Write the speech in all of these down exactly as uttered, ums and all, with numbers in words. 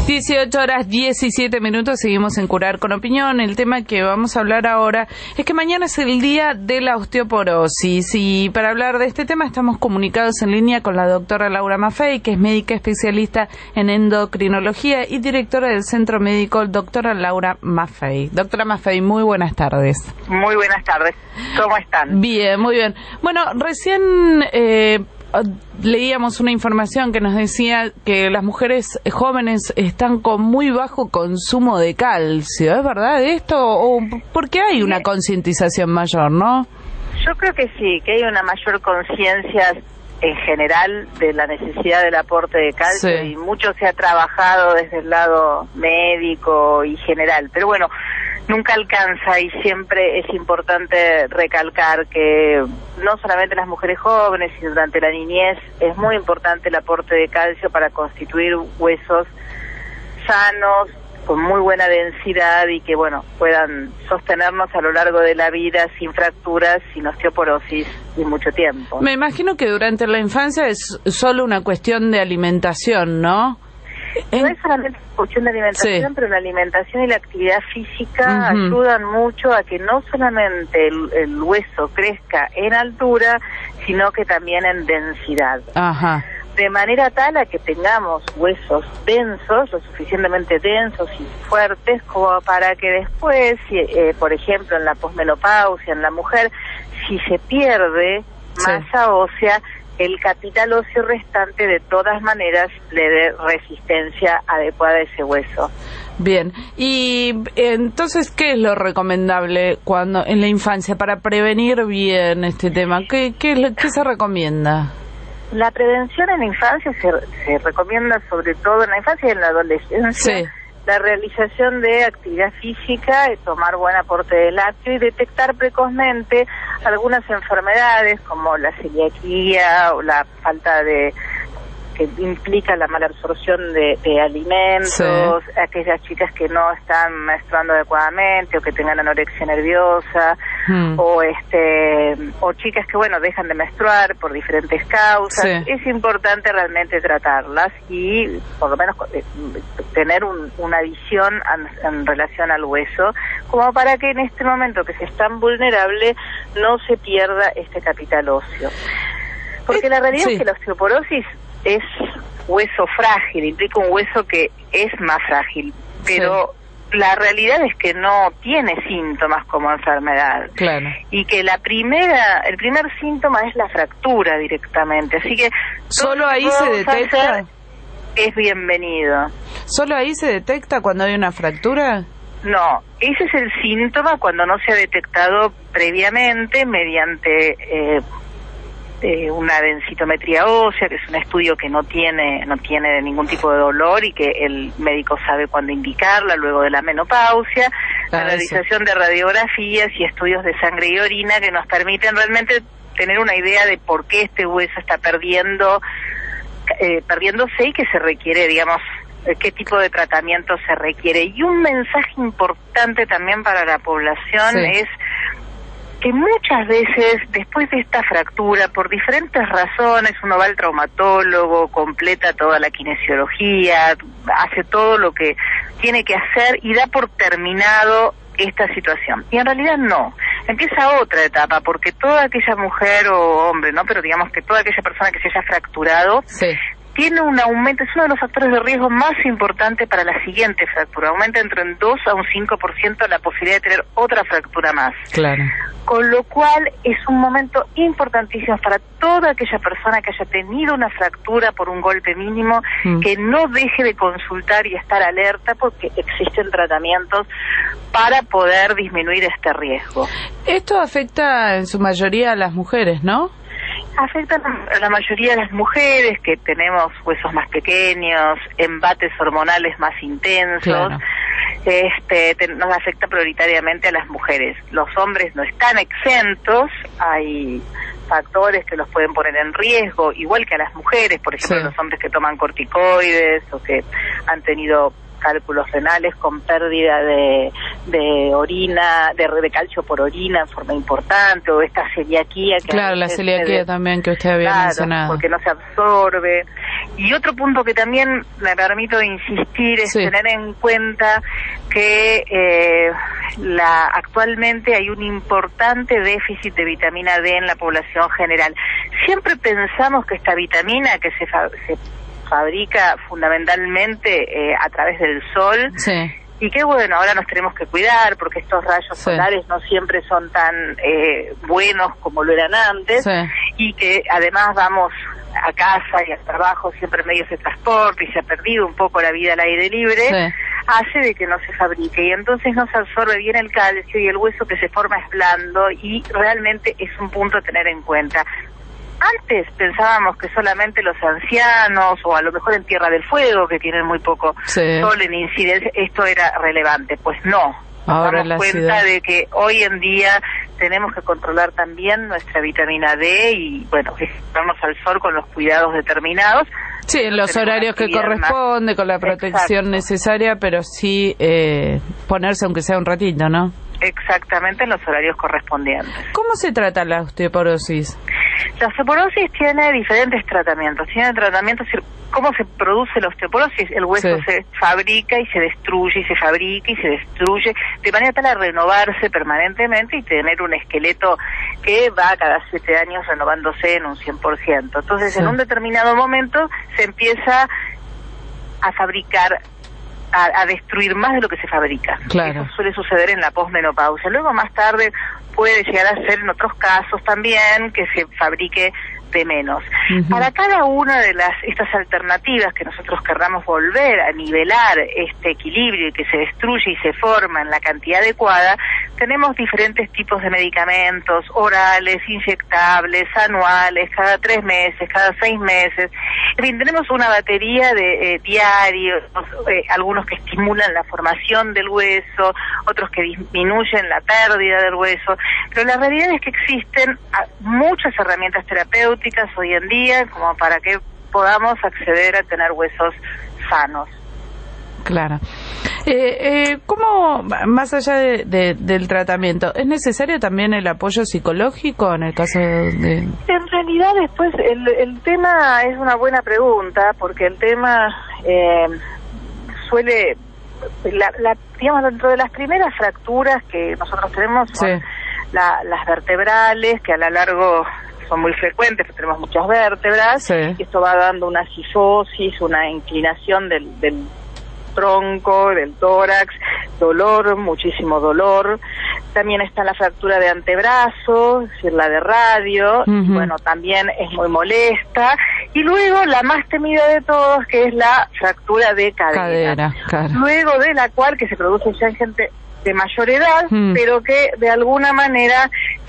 dieciocho horas diecisiete minutos, seguimos en Curar con Opinión. El tema que vamos a hablar ahora es que mañana es el día de la osteoporosis y para hablar de este tema estamos comunicados en línea con la doctora Laura Maffei, que es médica especialista en endocrinología y directora del Centro Médico Doctora Laura Maffei. Doctora Maffei, muy buenas tardes. Muy buenas tardes, ¿cómo están? Bien, muy bien. Bueno, recién eh, leíamos una información que nos decía que las mujeres jóvenes están con muy bajo consumo de calcio. ¿Es verdad esto? ¿O porque hay una concientización mayor, no? Yo creo que sí, que hay una mayor conciencia en general de la necesidad del aporte de calcio, sí. Y mucho se ha trabajado desde el lado médico y general, pero bueno, nunca alcanza y siempre es importante recalcar que no solamente las mujeres jóvenes, sino durante la niñez es muy importante el aporte de calcio para constituir huesos sanos, con muy buena densidad y que, bueno, puedan sostenernos a lo largo de la vida sin fracturas, sin osteoporosis y mucho tiempo. Me imagino que durante la infancia es solo una cuestión de alimentación, ¿no? No es solamente cuestión de alimentación, sí. Pero la alimentación y la actividad física uh-huh. ayudan mucho a que no solamente el, el hueso crezca en altura, sino que también en densidad. Ajá. De manera tal a que tengamos huesos densos, lo suficientemente densos y fuertes, como para que después, eh, por ejemplo, en la posmenopausia, en la mujer, si se pierde sí. masa ósea, el capital óseo restante de todas maneras le dé resistencia adecuada a ese hueso. Bien, y entonces, ¿qué es lo recomendable cuando en la infancia para prevenir bien este tema? ¿Qué, qué, es lo, qué se recomienda? La prevención en la infancia se, se recomienda sobre todo en la infancia y en la adolescencia. Sí. La realización de actividad física, tomar buen aporte de lácteo y detectar precozmente algunas enfermedades como la celiaquía o la falta de que implica la mala absorción de, de alimentos, sí. Aquellas chicas que no están menstruando adecuadamente o que tengan anorexia nerviosa, hmm. o este o chicas que bueno dejan de menstruar por diferentes causas. Sí. Es importante realmente tratarlas y por lo menos eh, tener un, una visión en, en relación al hueso, como para que en este momento que se es tan vulnerable no se pierda este capital óseo. Porque la realidad sí. es que la osteoporosis es hueso frágil, implica un hueso que es más frágil, pero sí. la realidad es que no tiene síntomas como enfermedad. Claro. Y que la primera, el primer síntoma es la fractura directamente, así que solo ahí se detecta. Es bienvenido. ¿Solo ahí se detecta cuando hay una fractura? No, ese es el síntoma cuando no se ha detectado previamente mediante eh, Eh, una densitometría ósea, que es un estudio que no tiene no tiene ningún tipo de dolor y que el médico sabe cuándo indicarla luego de la menopausia, ah, la realización eso. de radiografías y estudios de sangre y orina que nos permiten realmente tener una idea de por qué este hueso está perdiendo eh, perdiéndose y que se requiere, digamos, qué tipo de tratamiento se requiere. Y un mensaje importante también para la población sí. es que muchas veces después de esta fractura, por diferentes razones, uno va al traumatólogo, completa toda la kinesiología, hace todo lo que tiene que hacer y da por terminado esta situación. Y en realidad no, empieza otra etapa, porque toda aquella mujer o hombre, no, pero digamos que toda aquella persona que se haya fracturado, sí. tiene un aumento, es uno de los factores de riesgo más importantes para la siguiente fractura. Aumenta entre un dos a un cinco por ciento la posibilidad de tener otra fractura más. Claro. Con lo cual es un momento importantísimo para toda aquella persona que haya tenido una fractura por un golpe mínimo, mm. que no deje de consultar y estar alerta porque existen tratamientos para poder disminuir este riesgo. Esto afecta en su mayoría a las mujeres, ¿no? Afecta a la mayoría de las mujeres que tenemos huesos más pequeños, embates hormonales más intensos. Claro. Este, te, nos afecta prioritariamente a las mujeres. Los hombres no están exentos, hay factores que los pueden poner en riesgo, igual que a las mujeres, por ejemplo, sí. los hombres que toman corticoides o que han tenido cálculos renales con pérdida de, de orina, de, de calcio por orina en forma importante, o esta celiaquía. Que claro, la celiaquía de, también que usted había claro, mencionado. Porque no se absorbe. Y otro punto que también me permito insistir es sí. tener en cuenta que eh, la, actualmente hay un importante déficit de vitamina D en la población general. Siempre pensamos que esta vitamina que se, fa se fabrica fundamentalmente eh, a través del sol, sí. y que bueno, ahora nos tenemos que cuidar porque estos rayos sí. solares no siempre son tan eh, buenos como lo eran antes, sí. y que además vamos a casa y al trabajo siempre en medios de transporte y se ha perdido un poco la vida al aire libre, sí. hace de que no se fabrique y entonces no se absorbe bien el calcio y el hueso que se forma es blando y realmente es un punto a tener en cuenta. Antes pensábamos que solamente los ancianos o a lo mejor en Tierra del Fuego, que tienen muy poco sí. sol en incidencia, esto era relevante. Pues no. Nos Ahora damos la cuenta ciudad. de que hoy en día tenemos que controlar también nuestra vitamina D y, bueno, exponernos al sol con los cuidados determinados. Sí, en los horarios que corresponde, más. Con la protección Exacto. necesaria, pero sí eh, ponerse aunque sea un ratito, ¿no? Exactamente, en los horarios correspondientes. ¿Cómo se trata la osteoporosis? La osteoporosis tiene diferentes tratamientos. Tiene tratamientos, ¿cómo se produce la osteoporosis? El hueso sí. se fabrica y se destruye, y se fabrica y se destruye, de manera tal a renovarse permanentemente y tener un esqueleto que va cada siete años renovándose en un cien por ciento. Entonces, sí. en un determinado momento se empieza a fabricar, a, a destruir más de lo que se fabrica. Claro. Eso suele suceder en la posmenopausia. Luego, más tarde, puede llegar a ser en otros casos también que se fabrique de menos. Uh-huh. Para cada una de las estas alternativas que nosotros querramos volver a nivelar este equilibrio y que se destruye y se forma en la cantidad adecuada, tenemos diferentes tipos de medicamentos, orales, inyectables, anuales, cada tres meses, cada seis meses. En fin, tenemos una batería de eh, diarios, eh, algunos que estimulan la formación del hueso, otros que disminuyen la pérdida del hueso, pero la realidad es que existen muchas herramientas terapéuticas hoy en día como para que podamos acceder a tener huesos sanos. Claro. Eh, eh, ¿Cómo, más allá de, de, del tratamiento, es necesario también el apoyo psicológico en el caso de...? En realidad después el, el tema es una buena pregunta, porque el tema eh, suele... La, la, digamos, dentro de las primeras fracturas que nosotros tenemos son sí. la, las vertebrales, que a lo largo son muy frecuentes, porque tenemos muchas vértebras, sí. y esto va dando una cifosis, una inclinación del, del tronco, del tórax, dolor, muchísimo dolor. También está la fractura de antebrazo, es decir, la de radio, uh-huh. y bueno, también es muy molesta. Y luego la más temida de todos, que es la fractura de cadera. cadera claro. Luego de la cual, que se produce ya en gente de mayor edad, mm. pero que de alguna manera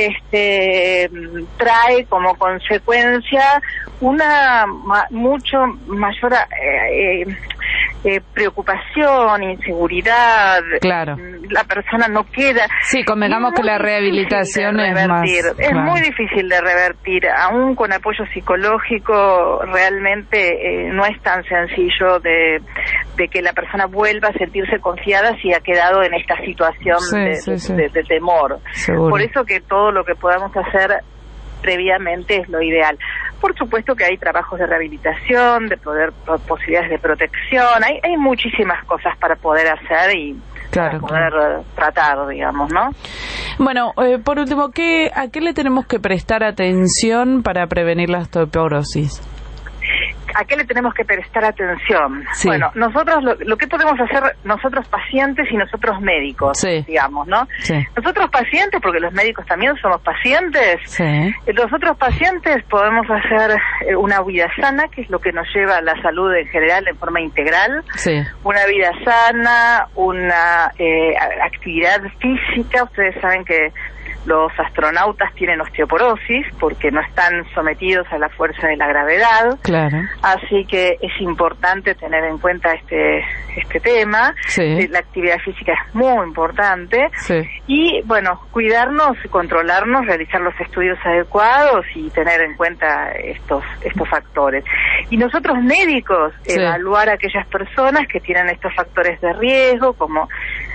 este trae como consecuencia una ma mucho mayor eh, eh, eh, preocupación, inseguridad. Claro. La persona no queda. Sí, convengamos que la rehabilitación es más. Es claro. muy difícil de revertir, aún con apoyo psicológico. Realmente eh, no es tan sencillo de, de que la persona vuelva a sentirse confiada si ha quedado en esta situación sí, de, sí, sí. De, de temor. Seguro. Por eso que todo lo que podamos hacer previamente es lo ideal. Por supuesto que hay trabajos de rehabilitación, de poder posibilidades de protección, hay, hay muchísimas cosas para poder hacer y claro, para poder claro. tratar, digamos, ¿no? Bueno, eh, por último, ¿qué, ¿a qué le tenemos que prestar atención para prevenir la osteoporosis? ¿A qué le tenemos que prestar atención? Sí. Bueno, nosotros lo, lo que podemos hacer nosotros pacientes y nosotros médicos, sí. digamos, ¿no? Sí. Nosotros pacientes, porque los médicos también somos pacientes, sí. nosotros pacientes podemos hacer una vida sana, que es lo que nos lleva a la salud en general en forma integral, sí. una vida sana, una eh, actividad física. Ustedes saben que los astronautas tienen osteoporosis porque no están sometidos a la fuerza de la gravedad. Claro. Así que es importante tener en cuenta este este tema. Sí. La actividad física es muy importante. Sí. Y, bueno, cuidarnos, controlarnos, realizar los estudios adecuados y tener en cuenta estos estos factores. Y nosotros médicos, sí. evaluar a aquellas personas que tienen estos factores de riesgo, como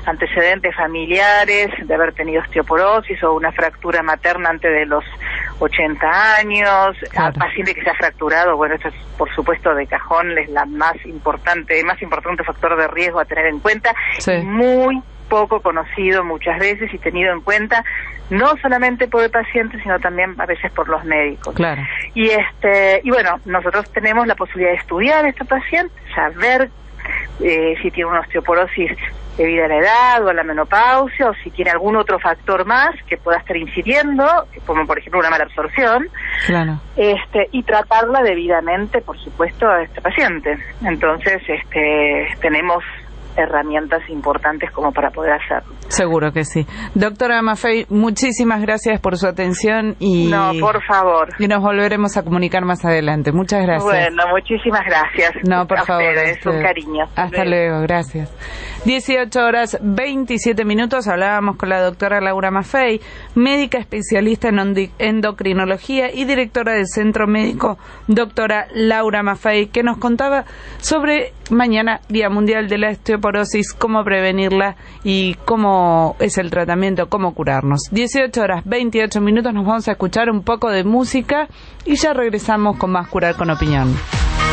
antecedentes familiares de haber tenido osteoporosis o una fractura materna antes de los ochenta años, claro. A paciente que se ha fracturado, bueno, esto es por supuesto de cajón, es la más importante, el más importante factor de riesgo a tener en cuenta, sí. Muy poco conocido muchas veces y tenido en cuenta no solamente por el paciente sino también a veces por los médicos. Claro. Y este y bueno, nosotros tenemos la posibilidad de estudiar a este paciente, saber eh, si tiene una osteoporosis debido a la edad o a la menopausia o si tiene algún otro factor más que pueda estar incidiendo, como por ejemplo una mala absorción, claro. este y tratarla debidamente, por supuesto, a este paciente. Entonces, este tenemos herramientas importantes como para poder hacerlo. Seguro que sí. Doctora Maffei, muchísimas gracias por su atención y... No, por favor. Y nos volveremos a comunicar más adelante. Muchas gracias. Bueno, muchísimas gracias. No, por a favor. Ustedes, Usted. Un cariño. Hasta luego. luego, gracias. dieciocho horas veintisiete minutos, hablábamos con la doctora Laura Maffei, médica especialista en endocrinología y directora del Centro Médico Doctora Laura Maffei, que nos contaba sobre mañana, Día Mundial de la Osteoporosis, cómo prevenirla y cómo es el tratamiento, cómo curarnos. dieciocho horas veintiocho minutos, nos vamos a escuchar un poco de música y ya regresamos con más Curar con Opinión.